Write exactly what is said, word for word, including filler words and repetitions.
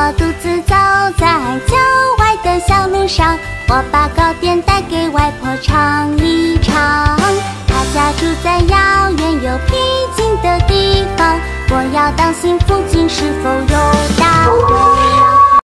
我独自走在郊外的小路上，我把糕点带给外婆尝一尝。她家住在遥远又僻静的地方，我要当心附近是否有大火。